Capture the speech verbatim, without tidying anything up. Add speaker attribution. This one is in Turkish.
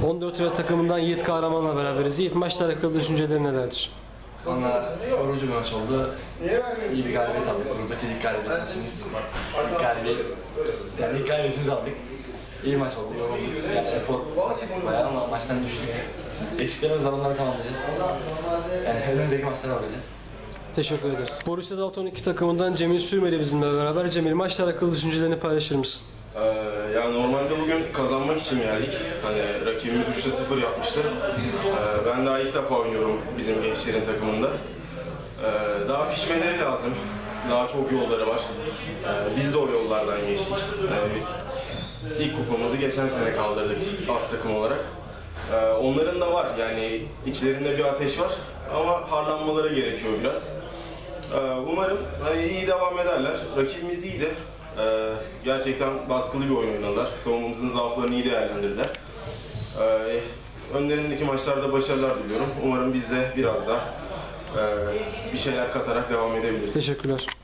Speaker 1: on dört lira takımından Yiğit Kahraman'la beraberiz. Yiğit, maçla alakalı düşüncelerin nelerdir?
Speaker 2: Valla yorucu bir maç oldu. İyi bir galibiyet aldık. Gruldaki ilk galibiyetimiz. İlk galibiyet, yani ilk galibiyetimizi aldık. İyi maç oldu, yorulduk. Yani efor sarf ettik bayağı ama maçtan düştük. Eksiklerimiz var, onları tamamlayacağız. Yani önümüzdeki maçları alacağız.
Speaker 1: Teşekkür ederiz. Borussia Dortmund iki takımından Cemil Sürmeli bizimle beraber. Cemil, maçla alakalı düşüncelerini paylaşır mısın?
Speaker 3: Ee, yani normalde bugün kazanmak için geldik. Hani rakibimiz üçte sıfır yapmıştı. Ee, ben daha ilk defa oynuyorum bizim gençlerin takımında. Ee, daha pişmeleri lazım. Daha çok yolları var. Ee, biz de o yollardan geçtik. Yani biz ilk kupamızı geçen sene kaldırdık az takım olarak. Ee, onların da var, yani içlerinde bir ateş var ama harlanmaları gerekiyor biraz. Ee, umarım hani iyi devam ederler. Rakibimiz iyiydi. Ee, gerçekten baskılı bir oyun oynadılar. Savunmamızın zaaflarını iyi değerlendirdiler. Ee, önlerindeki maçlarda başarılar diliyorum. Umarım biz de biraz daha e, bir şeyler katarak devam edebiliriz.
Speaker 1: Teşekkürler.